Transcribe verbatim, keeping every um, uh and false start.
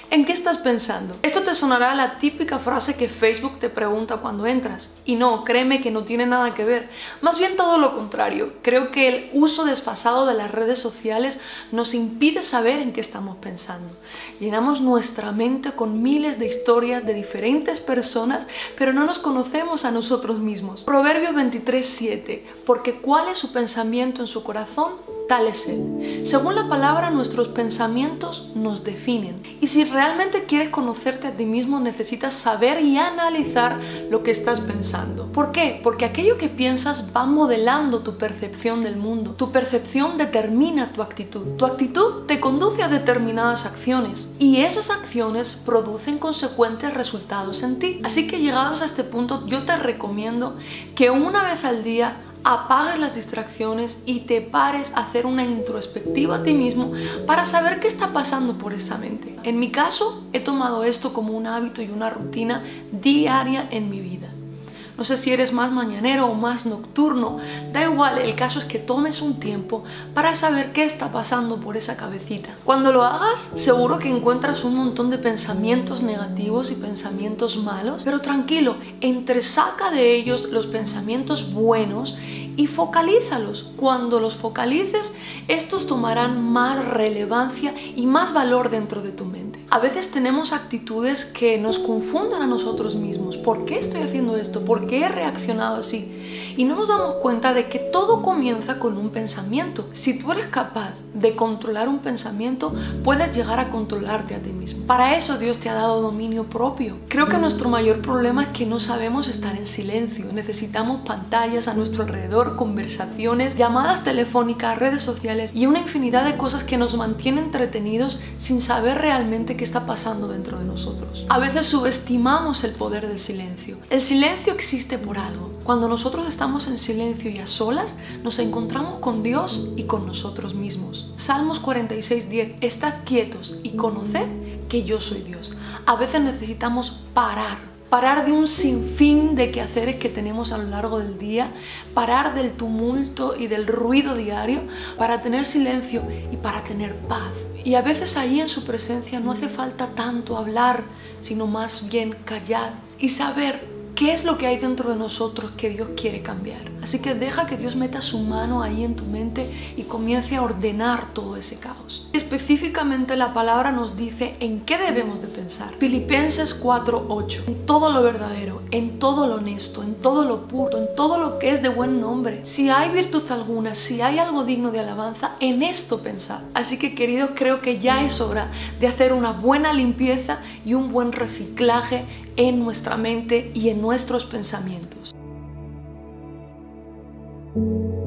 ¿En qué estás pensando? Esto te sonará la típica frase que Facebook te pregunta cuando entras. Y no, créeme que no tiene nada que ver. Más bien todo lo contrario. Creo que el uso desfasado de las redes sociales nos impide saber en qué estamos pensando. Llenamos nuestra mente con miles de historias de diferentes personas, pero no nos conocemos a nosotros mismos. Proverbio veintitrés siete. Porque cuál es su pensamiento en su corazón, tal es él. Según la palabra, nuestros pensamientos nos definen. Y si realmente quieres conocerte a ti mismo, necesitas saber y analizar lo que estás pensando. ¿Por qué? Porque aquello que piensas va modelando tu percepción del mundo. Tu percepción determina tu actitud. Tu actitud te conduce a determinadas acciones y esas acciones producen consecuentes resultados en ti. Así que llegados a este punto, yo te recomiendo que una vez al día apagues las distracciones y te pares a hacer una introspectiva a ti mismo para saber qué está pasando por esa mente. En mi caso, he tomado esto como un hábito y una rutina diaria en mi vida. No sé si eres más mañanero o más nocturno, da igual, el caso es que tomes un tiempo para saber qué está pasando por esa cabecita. Cuando lo hagas, seguro que encuentras un montón de pensamientos negativos y pensamientos malos, pero tranquilo, entresaca de ellos los pensamientos buenos y focalízalos. Cuando los focalices, estos tomarán más relevancia y más valor dentro de tu mente. A veces tenemos actitudes que nos confunden a nosotros mismos. ¿Por qué estoy haciendo esto? ¿Por qué he reaccionado así? Y no nos damos cuenta de que todo comienza con un pensamiento. Si tú eres capaz de controlar un pensamiento, puedes llegar a controlarte a ti mismo. Para eso Dios te ha dado dominio propio. Creo que nuestro mayor problema es que no sabemos estar en silencio. Necesitamos pantallas a nuestro alrededor, conversaciones, llamadas telefónicas, redes sociales y una infinidad de cosas que nos mantienen entretenidos sin saber realmente qué está pasando dentro de nosotros. A veces subestimamos el poder del silencio. El silencio existe por algo. Cuando nosotros estamos en silencio y a solas, nos encontramos con Dios y con nosotros mismos. Salmos cuarenta y seis diez. Estad quietos y conoced que yo soy Dios. A veces necesitamos parar. Parar de un sinfín de quehaceres que tenemos a lo largo del día, parar del tumulto y del ruido diario para tener silencio y para tener paz. Y a veces ahí en su presencia no hace falta tanto hablar, sino más bien callar y saber qué es lo que hay dentro de nosotros que Dios quiere cambiar. Así que deja que Dios meta su mano ahí en tu mente y comience a ordenar todo ese caos. Específicamente la palabra nos dice en qué debemos de pensar. Filipenses cuatro ocho. En todo lo verdadero, en todo lo honesto, en todo lo puro, en todo lo que es de buen nombre. Si hay virtud alguna, si hay algo digno de alabanza, en esto pensad. Así que, queridos, creo que ya es hora de hacer una buena limpieza y un buen reciclaje en nuestra mente y en nuestros pensamientos.